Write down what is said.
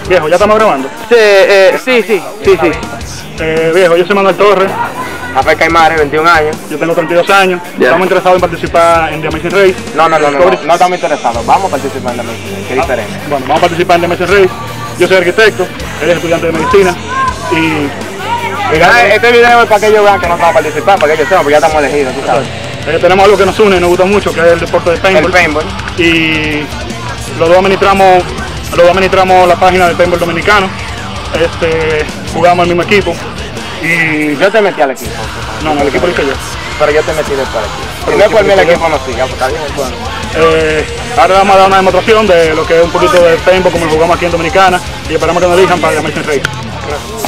Viejo, ¿ya estamos grabando? Sí. Viejo, yo soy Manuel Torres. Rafael Caimares, 21 años. Yo tengo 32 años. Yeah. Estamos interesados en participar en The Amazing Race. No estamos interesados. Vamos a participar en The Amazing Race, que es diferente. Bueno, vamos a participar en The Amazing Race. Yo soy arquitecto, él es estudiante de medicina. Este video es para que ellos vean que no estamos participando, para que ellos sepan, porque ya estamos elegidos, tú sabes. Tenemos algo que nos une y nos gusta mucho, que es el deporte de paintball. El paintball. Y los dos administramos la página del paintball dominicano. Jugamos al mismo equipo. Y yo te metí al equipo. No, el equipo lo hice yo. Pero yo te metí después al equipo. Primero por mí el equipo no siga, pues está bien, bueno. Ahora vamos a dar una demostración de lo que es un poquito de paintball como lo jugamos aquí en Dominicana y esperamos que nos elijan para The Amazing Race. Gracias.